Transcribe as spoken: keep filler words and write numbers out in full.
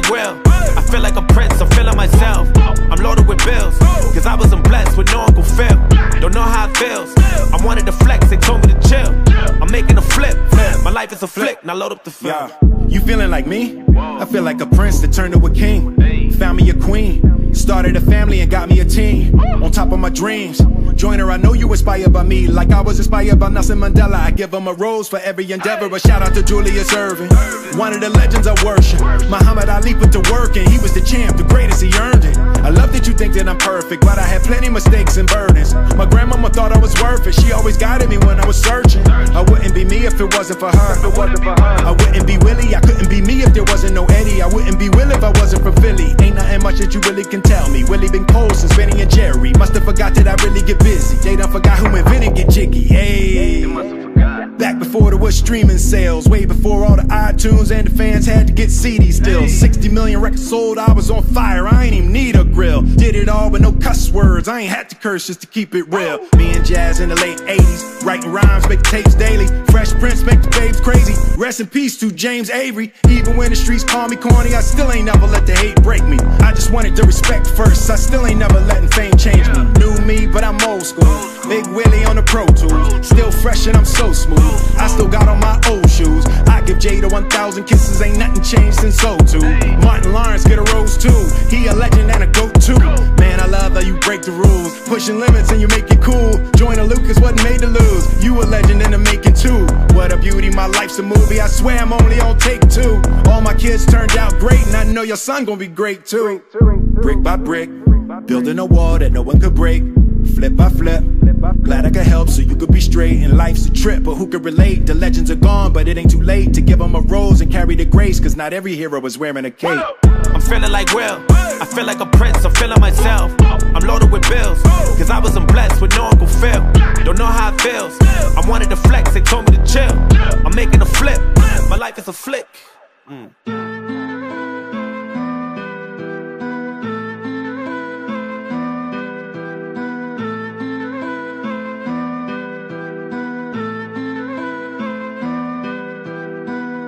like Will. I feel like a prince, I'm feeling myself. I'm loaded with bills, cause I wasn't blessed with no Uncle Phil. Don't know how it feels. I wanted to flex, they told me to chill. I'm making a flip, my life is a flick, now load up the film. Yeah. You feeling like me? I feel like a prince that turned to a king. Found me a queen, started a family and got me a team. On top of my dreams, Joyner, I know you inspired by me, like I was inspired by Nelson Mandela. I give him a rose for every endeavor. A shout out to Julius Erving, one of the legends I worship. Muhammad Ali put to work and he was the champ, the greatest, he earned it. I love that you think that I'm perfect, but I had plenty mistakes and burdens. My grandmama thought I was worth it, she always guided me when I was searching. I wouldn't be me if it wasn't for her. I wouldn't be Willie, I couldn't be me if there wasn't no Eddie. I wouldn't be Will if I wasn't from Philly. Ain't nothing much that you really can tell me. Willie been cold since Benny and Jerry. Must've forgot that I really get busy. They done forgot who invented Get Jiggy. Hey, back before there was streaming sales, way before all the iTunes and the fans had to get C Ds still. Sixty million records sold, I was on fire, I ain't even need a grill. Did it all with no cuss words, I ain't had to curse just to keep it real. Me and Jazz in the late eighties, writing rhymes, making tapes daily. Fresh Prince make the babes crazy. Rest in peace to James Avery. Even when the streets call me corny, I still ain't never let the hate break me. I just wanted the respect first, I still ain't never letting fame change me. New me, but I'm old school. Big Willie on the Pro Tools, still fresh and I'm so smooth. I still got on my old shoes. I give Jada one thousand kisses, ain't nothing changed since oh two. Martin Lawrence get a rose too, he a legend and a goat too. Man, I love how you break the rules, pushing limits and you make it cool. Joyner Lucas wasn't made to lose, you a legend in the making too. What a beauty, my life's a movie, I swear I'm only on take two. All my kids turned out great and I know your son gonna be great too. Brick by brick, building a wall that no one could break. Flip by flip, glad I could help so you could be straight. And life's a trip, but who could relate? The legends are gone, but it ain't too late to give them a rose and carry the grace, cause not every hero is wearing a cape. I'm feeling like Will, I feel like a prince, I'm feeling myself. I'm loaded with bills, cause I wasn't blessed with